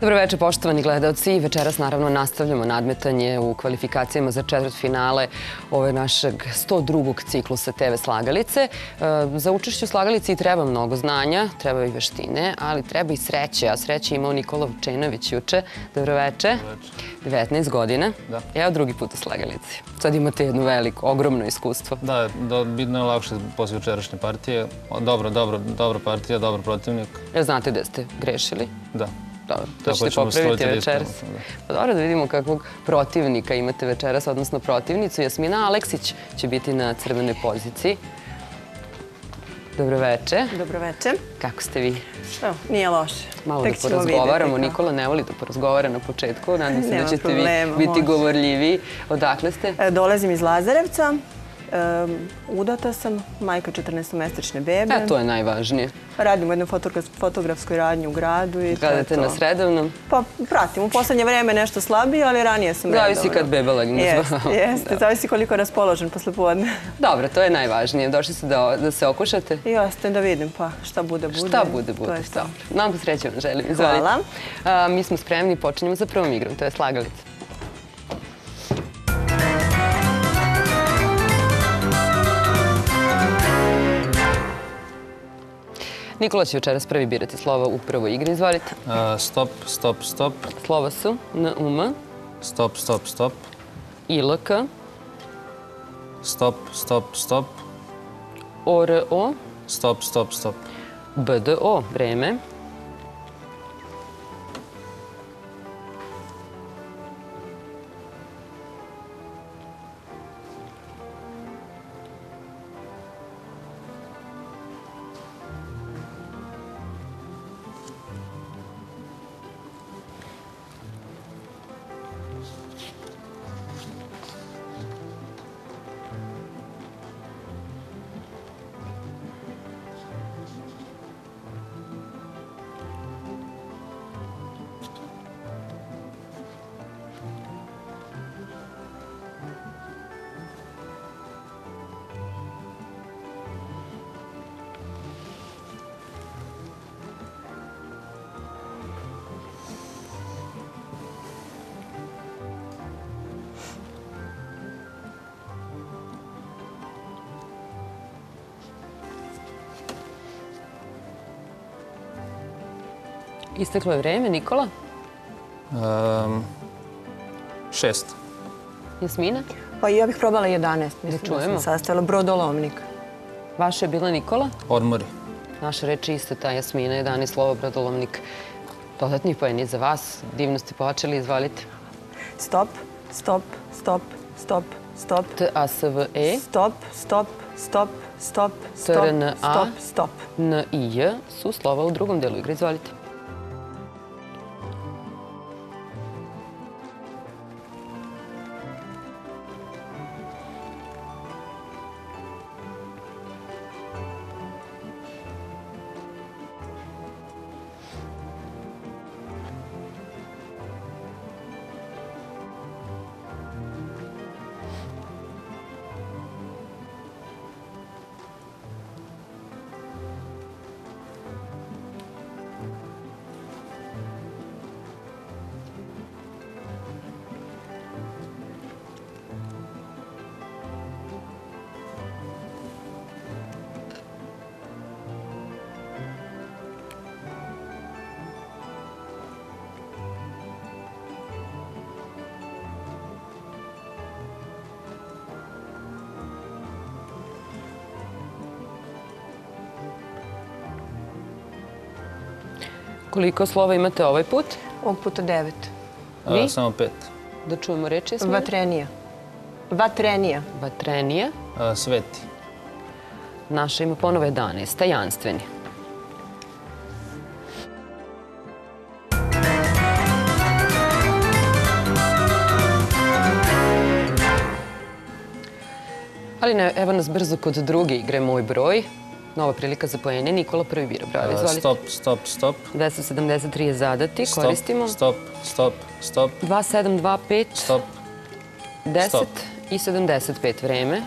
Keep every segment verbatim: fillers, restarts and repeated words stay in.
Dobro večer, poštovani gledalci. Večeras naravno nastavljamo nadmetanje u kvalifikacijama za četvrtfinale ove našeg sto drugog ciklusa te ve Slagalice. Za učešće u Slagalici treba mnogo znanja, treba i veštine, ali treba i sreće. A sreće imao Nikola Vučenović juče. Dobro večer. devetnaest godina. Da. Evo drugi put u Slagalici. Sad imate jedno veliko, ogromno iskustvo. Da, bitno je lakše posle jučerašnje partije. Dobro, dobro, dobra partija, dobar protivnik. Jel znate gde ste grešili? Da. Dobro, to ćete popraviti večeras. Pa dobro, da vidimo kakvog protivnika imate večeras, odnosno protivnicu. Jasmina Aleksić će biti na crvenoj poziciji. Dobro večer. Dobro večer. Kako ste vi? Evo, nije loše. Malo da porazgovaramo. Nikola ne voli da porazgovara na početku. Nadam se da ćete vi biti govorljiviji. Odakle ste? Dolazim iz Lazarevca. Udata sam, majka četrnaestomesečne bebe. E, to je najvažnije. Radim u jednoj fotografskoj radnji u gradu. Gledate na Sredovnom? Pa pratim. U poslednje vreme nešto slabije, ali ranije sam redovno. Zavisi kad beba legne. Jeste, jeste. Zavisi koliko je raspoložen posle podne. Dobro, to je najvažnije. Došli ste da se okušate? Jeste, da vidim pa šta bude, bude. Šta bude, bude. Mnogo sreće vam želim. Hvala. Mi smo spremni i počinjemo sa prvom igrom. To je Slagalica. Nikola će večeras prvi birati slova u prvoj igri. Izvolite. Stop, stop, stop. Slova su N U M. Stop, stop, stop. I L K. Stop, stop, stop. O R O. Stop, stop, stop. B D O. Vreme. Isteklo je vreme. Nikola? Šest. Jasmina? Pa i ja bih probala jedanaest. Da čujemo. Sastavila brodolovnik. Vaša je bila Nikola? Odmori. Naša reč je isto ta, Jasmina, jedanaest slova, brodolovnik. Dodatni poeni za vas. Divno ste počeli, izvolite. Stop, stop, stop, stop, stop. T A S V E. Stop, stop, stop, stop, T R N A. stop, stop. N I J su slova u drugom delu igre. Izvolite. Koliko slova imate ovaj put? Ovog puta devet. Vi? Samo pet. Da čujemo reči, Jasmina. Vatrenija. Vatrenija. Vatrenija. Sveti. Naša ima ponovo jedanaest. Tajanstveni. Ali ne, evo nas brzo kod druge igre Moj broj. Nova prilika za poene. Nikola prvi bira. Bravo, izvolite. Stop, stop, stop. dvesta sedamdeset tri je zadati. Koristimo. Stop, stop, stop. dva sedam dva pet. Stop. deset i sedamdeset pet vreme.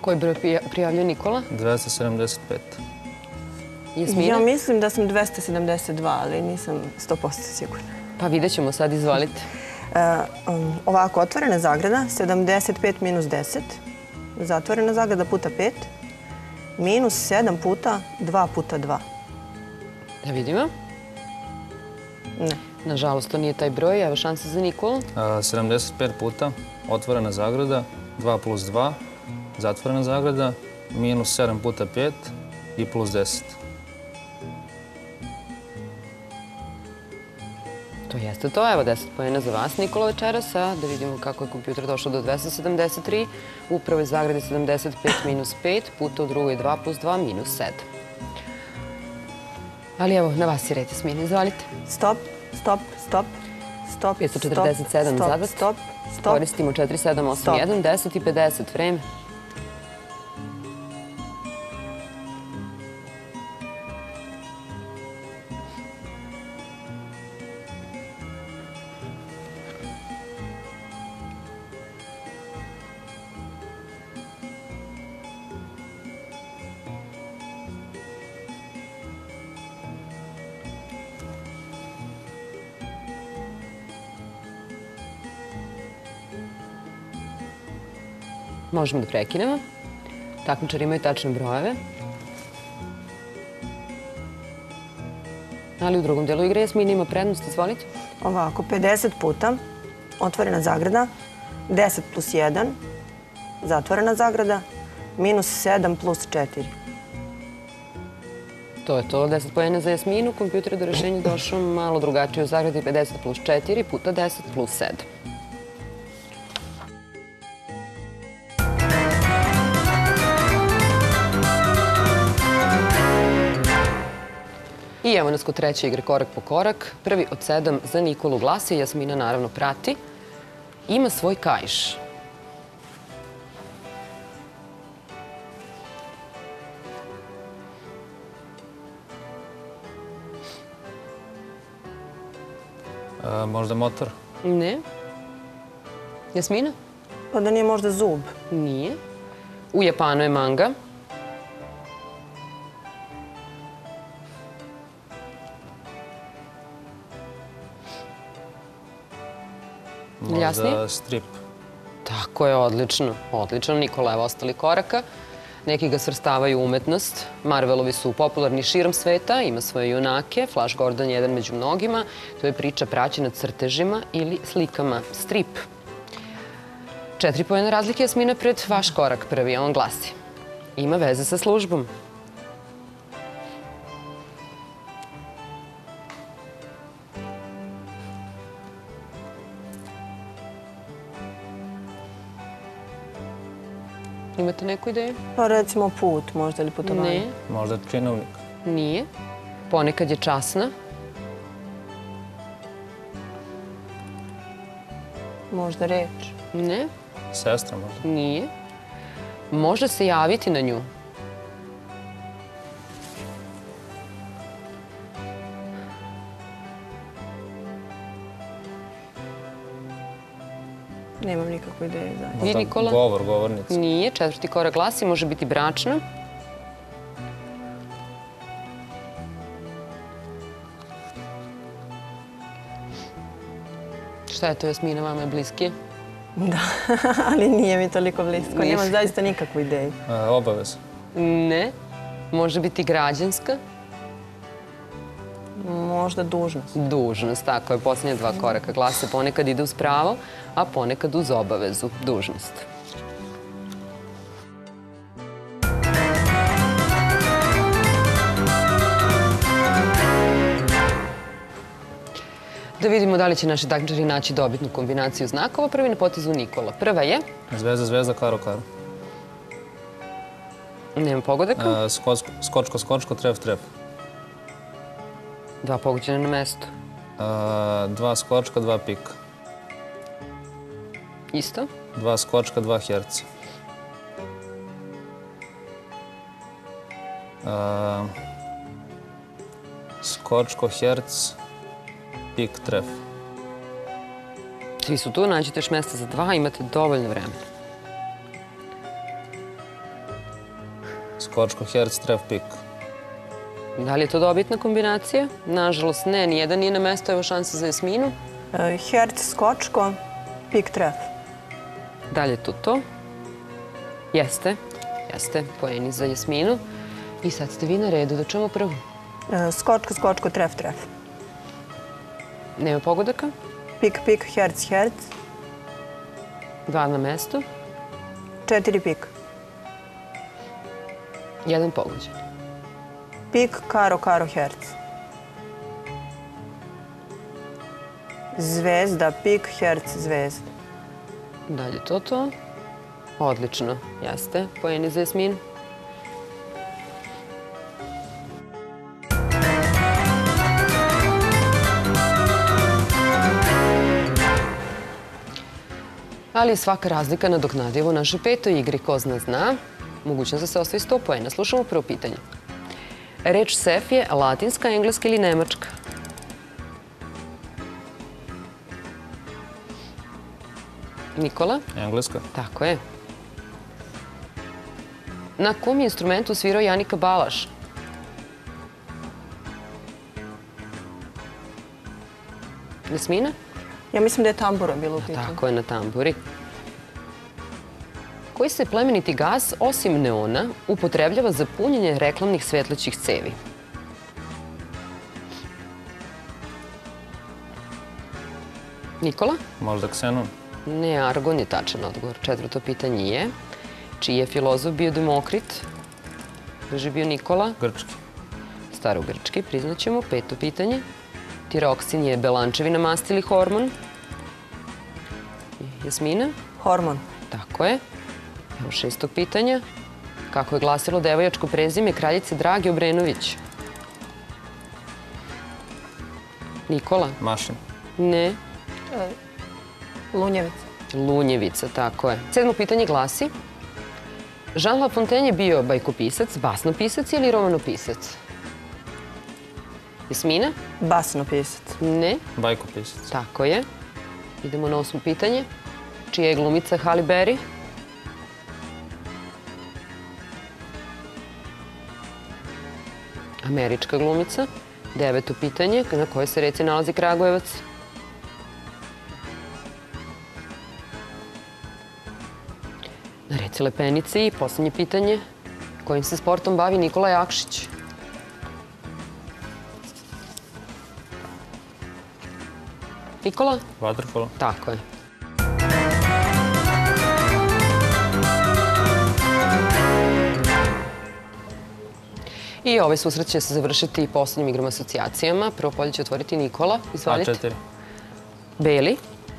Koji broj prijavljuje Nikola? dvesta sedamdeset pet. Jasmina? Ja mislim da sam dvesta sedamdeset dva, ali nisam sto posto sigurna. Pa vidjet ćemo sad, izvolite. Ovako, otvorena zagrada, sedamdeset pet minus deset. Zatvorena zagrada puta pet. Minus sedam puta dva puta dva. Da vidimo. Ne. Nažalost, to nije taj broj. Evo šansa za Nikolu. sedamdeset pet puta, otvorena zagrada, dva plus dva, zatvorena zagrada, minus sedam puta pet i plus deset. To jeste to. Evo deset poena za vas, Nikola, večeras. A da vidimo kako je kompjuter došao do dvesta sedamdeset tri. U prvoj zagradi sedamdeset pet minus pet puta u drugoj dva plus dva minus sedam. Ali evo, na vas je red, Jasmina, izvolite. Stop, stop, stop, stop, petsto četrdeset sedam stop, zadat. stop, stop. Koristimo četiri sedam osam jedan, deset i pedeset. Vreme. Možemo da prekinemo. Takmičari imaju tačne brojeve. Ali u drugom delu igre Jasmina ima prednost, izvolite. Ovako, pedeset puta, otvorena zagrada, deset plus jedan, zatvorena zagrada, minus sedam plus četiri. To je to, deset poena za Jasminu. Kompjuter je do rešenja došao malo drugačije u zagradi, pedeset plus četiri puta deset plus sedam. I evo nas kod treće igre korak po korak. Prvi od sedam za Nikolu glasi, Jasmina naravno prati. Ima svoj kaiš. Možda motor? Ne. Jasmina? Pa da nije možda zub. Nije. U Japanu je manga. Možda strip. Tako je, odlično. Odlično. Nikola, evo ostali koraka. Neki ga svrstavaju u umetnost. Marvelovi su popularni širom sveta, ima svoje junake. Flash Gordon je jedan među mnogima. To je priča praćena crtežima ili slikama. Strip. Četiri pojene razlike, Jasmina, pred vaš korak prvi. On glasi. Ima veze sa službom. Imate neku ideju? Pa recimo put, možda, ili putovanje. Ne. Možda činovnik. Nije. Ponekad je časna. Možda reč. Ne. Sestra možda. Nije. Može se javiti na nju. Nemam nikakvu ideju. Vi, Nikola? Govor, govornica. Nije. Četvrti korak glasi, može biti bračna. Šta je to, Jasmina, vama je bliski? Da, ali nije mi toliko blisko. Nemam zaista nikakvu ideju. Obaveza. Ne. Može biti građanska. Možda dužnost. Dužnost, tako je. Posljednje dva koraka glase. Ponekad ide uz pravo, a ponekad uz obavezu. Dužnost. Da vidimo da li će naši takmičari naći dobitnu kombinaciju znakova. Prvi na potezu Nikola. Prva je? Zvezda, zvezda, karo, karo. Nema pogodaka. Skočko, skočko, tref, tref. Dva pogođena na mestu. Dva skočka, dva pika. Isto? Dva skočka, dva herca. Skočko, herc, pik, tref. Svi su tu, nađete još mesta za dva, imate dovoljno vremena. Skočko, herc, tref, pik. Da li je to dobitna kombinacija? Nažalost ne, nijedan nije na mesto, evo šanse za Jasminu. E, herc, skočko, pik, tref. Da li je to to? Jeste, jeste, poeni za Jasminu. I sad ste vi na redu, da čujemo prvo. E, skočko, skočko, tref, tref. Nema pogodaka? Pik, pik, herc, herc. Dva na mestu. Četiri pik. Jedan pogođen. Pik, karo, karo, herc. Zvezda, pik, herc, zvezda. Da li je to to? Odlično, jeste. Poeni za Jasminu. Ali je svaka razlika nadoknadiva u našoj petoj igri. Ko zna zna, mogućnost da se osvoji sto poena. Slušamo prvo pitanje. Reč sef je latinska, engleska ili nemačka? Nikola? Engleska. Tako je. Na kom je instrumentu svirao Janika Balaš? Jasmina? Ja mislim da je tambura bilo u pitanju. Tako je, na tamburi. Koji se plemeniti gas, osim neona, upotrebljava za punjenje reklamnih svetlećih cevi? Nikola? Možda ksenon. Ne, argon je tačan odgovor. Četvrto pitanje je, čiji je filozof bio Demokrit? Kaže bio Nikola? Grčki. Starogrčki, priznaćemo. Peto pitanje. Tiroksin je belančevina masti ili hormon? Jasmina? Hormon. Tako je. Evo šestog pitanja. Kako je glasilo devojačko prezime kraljice Drage Obrenović? Nikola? Mašin. Ne. Lunjevica. Lunjevica, tako je. Sedmo pitanje glasi. Jean La Fontaine je bio bajkopisac, basnopisac ili romanopisac? Jasmina? Basnopisac. Ne. Bajkopisac. Tako je. Idemo na osmo pitanje. Čija je glumica Halle Berry? Američka glumica. Deveto pitanje. Na kojoj se reci nalazi Kragujevac? Na reci Lepenici. I poslednje pitanje. Kojim se sportom bavi Nikola Jakšić? Nikola? Vaterpolo. Tako je. I ovaj susret će se završiti poslednjim igrom asocijacijama. Prvo polje će otvoriti Nikola. Izvalite. A četiri. Beli?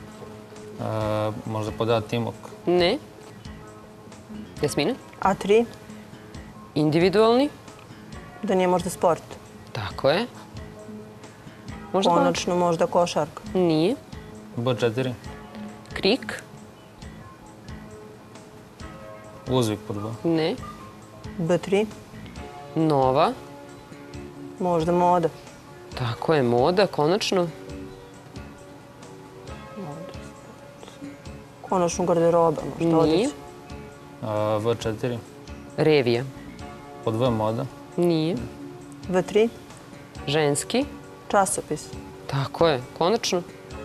Možda poda Timok. Ne. Jasmina? A tri. Individualni? Da nije možda sport. Tako je. Možda Konačno možda košarka. Nije. B četiri. Krik? Uzvik pod B. Ne. B tri. Nova? Možda moda. Tako je. Moda, konačno. Konačno garderoba možda Nije. odeća. V četiri. Revija? Pod V moda. Nije. V tri. Ženski? Časopis. Tako je. Konačno?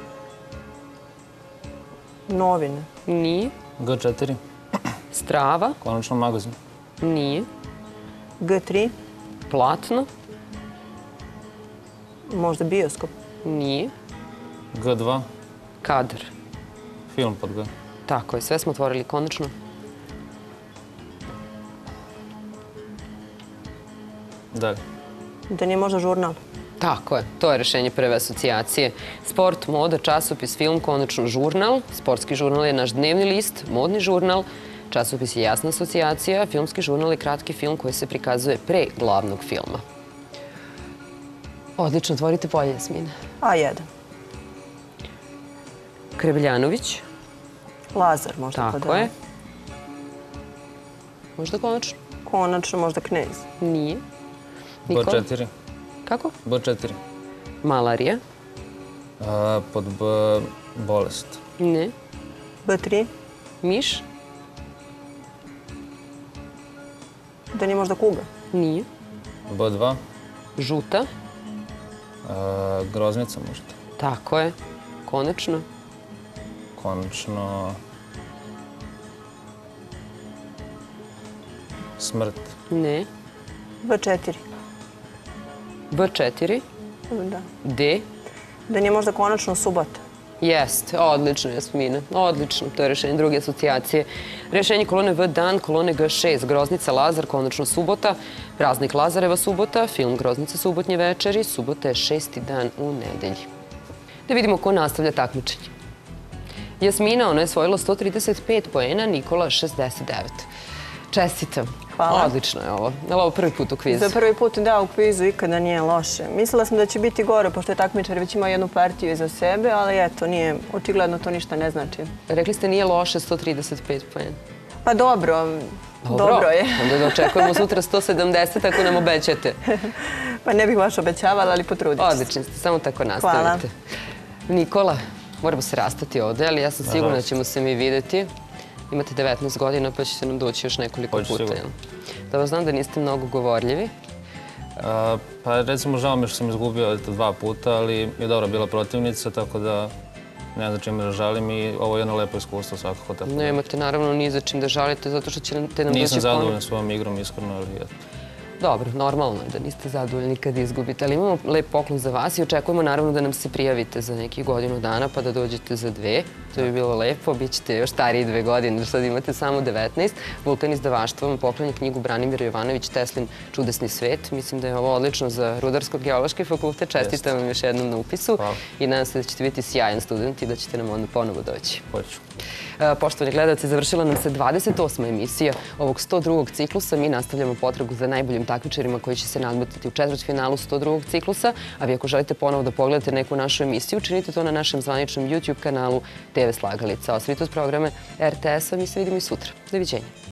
Novine. Nije. G četiri. Strava? Konačno magazin. Nije. G tri. Platno? Možda bioskop. Nije. G dva. Kadar? Film pod G. Tako je. Sve smo otvorili konačno. Dalje. Da nije možda žurnal. Tako je. To je rešenje prve asocijacije. Sport, moda, časopis, film, konačno žurnal. Sportski žurnal je naš dnevni list, modni žurnal. Časopis je jasna asocijacija. Filmski žurnal je kratki film koji se prikazuje pre glavnog filma. Odlično. Otvorite polje, Jasmina. A jedan. Krebeljanović. Lazar možda. Tako je. Možda konačno? Konačno možda knez. Nije. B Nikola? četiri. Kako? B četiri. Malarija? Pod B bolest. Ne. B tri. Miš? Da nije možda kuga? Nije. B dva. Žuta. A, groznica možda. Tako je. Konačno. Konačno... Smrt. Ne. B četiri. B četiri. Da. D. Da nije možda konačno subota? Jeste, odlično, Jasmina. Odlično, to je rešenje druge asocijacije. Rešenje kolone V dan, kolone G šest, Groznica Lazar, konačno subota, praznik Lazareva subota, film Groznica subotnje večeri, subota je šesti dan u nedelji. Da vidimo ko nastavlja takmičenje. Jasmina, ona je osvojila sto trideset pet poena, Nikola šezdeset devet. Čestitam. Hvala. Odlično je ovo. Ali ovo prvi put u kvizu. Za prvi put, da, u kvizu ikada nije loše. Mislila sam da će biti gore, pošto je takmičar već imao jednu partiju iza sebe, ali eto, nije, očigledno to ništa ne znači. Rekli ste nije loše sto trideset pet poena. Pa dobro, dobro je. Onda da očekujemo sutra sto sedamdeset ako nam obećate. Pa ne bih baš obećavala, ali potrudit ću se. Odlični ste, samo tako nastavite. Nikola, moramo se rastati ovde, ali ja sam sigurna da ćemo se mi videti. Imate devetnaest godina, pa ćete nam doći još nekoliko Hoću puta. sigurno. Dobro, znam da niste mnogo govorljivi. A, pa recimo žao mi što sam izgubio eto, dva puta, ali je dobra bila protivnica, tako da ne znam čime da žalim i ovo je jedno lepo iskustvo svakako. Tako da Nemate naravno ni za čim da žalite, zato što ćete nam doći ponovno. nisam zadovoljan svojom igrom, iskreno, ali eto. Dobro, normalno je da niste zadovoljni kad izgubite, ali imamo lep poklon za vas i očekujemo naravno da nam se prijavite za nekih godinu dana pa da dođete za dve. To bi bilo lepo, bit ćete još stariji dve godine, jer sad imate samo devetnaest. Vulkan izdavaštvo vam poklanja knjigu Branimir Jovanović Teslin Čudesni svet. Mislim da je ovo odlično za Rudarsko-geološki fakultet. Čestitam vam još jednom na upisu i nadam se da ćete biti sjajan student i da ćete nam onda ponovo doći. Hoću. Poštovani gledalci, završila nam se dvadeset osma emisija ovog sto drugog ciklusa. Mi nastavljamo potragu za najboljim takmičarima koji će se nadmetati u četvrtfinalu sto drugog ciklusa. A vi ako želite ponovo da pogledate neku našu emisiju, učinite to na našem zvaničnom YouTube kanalu te ve Slagalica. Ostavite uz programe er te esa, mi se vidimo i sutra. Doviđenja.